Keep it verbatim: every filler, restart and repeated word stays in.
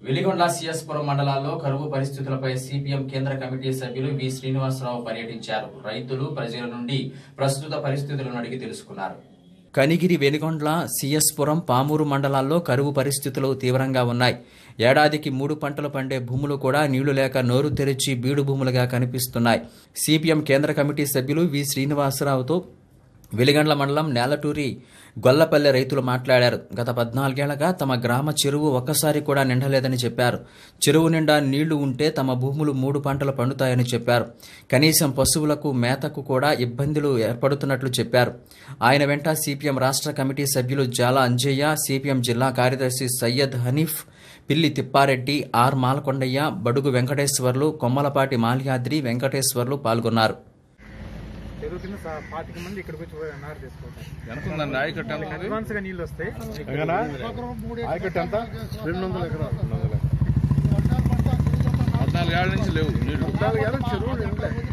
వెలిగొండ సిఎస్పురం మండలాల్లో కరువు పరిస్థితులపై సిపిఎం కేంద్ర కమిటీ సభ్యులు వి శ్రీనివాసరావు పర్యటించారు. రైతులు ప్రజల నుండి ప్రస్తుత పరిస్థితులను అడిగి తెలుసుకున్నారు. కనిగిరి, వెలిగొండ్ల, సిఎస్పురం, పామూరు మండలాల్లో కరువు పరిస్థితులు తీవ్రంగా ఉన్నాయి. ఏడాదికి మూడు పంటలు పండే భూములు కూడా నీళ్లు లేక నోరు తెరిచి బీడు భూములుగా కనిపిస్తున్నాయి. సిపిఎం కేంద్ర కమిటీ సభ్యులు వి శ్రీనివాసరావుతో వెలిగండ్ల మండలం నేలటూరి గొల్లపల్లె రైతులు మాట్లాడారు. గత పద్నాలుగేళ్లగా తమ గ్రామ చెరువు ఒక్కసారి కూడా నిండలేదని చెప్పారు. చెరువు నిండా నీళ్లు ఉంటే తమ భూములు మూడు పంటలు పండుతాయని చెప్పారు. కనీసం పశువులకు మేతకు కూడా ఇబ్బందులు ఏర్పడుతున్నట్లు చెప్పారు. ఆయన వెంట సిపిఎం రాష్ట్ర కమిటీ సభ్యులు జాల అంజయ్య, సిపిఎం జిల్లా కార్యదర్శి సయ్యద్ హనీఫ్, పిల్లి తిప్పారెడ్డి, ఆర్ మాలకొండయ్య, బడుగు వెంకటేశ్వర్లు, కొమ్మలపాటి మాల్యాద్రి వెంకటేశ్వర్లు పాల్గొన్నారు. పాతిక మంది ఇక్కడికి వచ్చి నారు తీసుకుంటారు. అడ్వాన్స్ గా నీళ్ళు వస్తాయి. రెండు వందల ఎకరాలు పద్నాలుగు ఏళ్ళ నుంచి లేవు నీళ్లు. చెరువు